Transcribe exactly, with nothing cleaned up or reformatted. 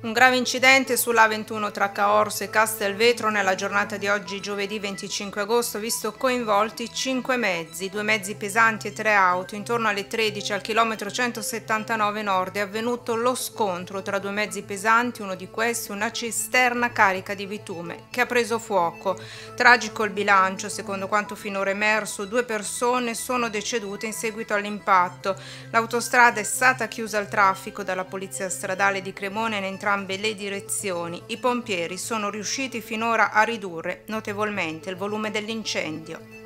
Un grave incidente sull'A ventuno tra Caorso e Castelvetro nella giornata di oggi, giovedì venticinque agosto, ha visto coinvolti cinque mezzi, due mezzi pesanti e tre auto. Intorno alle tredici al chilometro centosettantanove nord è avvenuto lo scontro tra due mezzi pesanti, uno di questi una cisterna carica di bitume che ha preso fuoco. Tragico il bilancio, secondo quanto finora emerso, due persone sono decedute in seguito all'impatto. L'autostrada è stata chiusa al traffico dalla Polizia Stradale di Cremona in entrambe le direzioni. I pompieri sono riusciti finora a ridurre notevolmente il volume dell'incendio.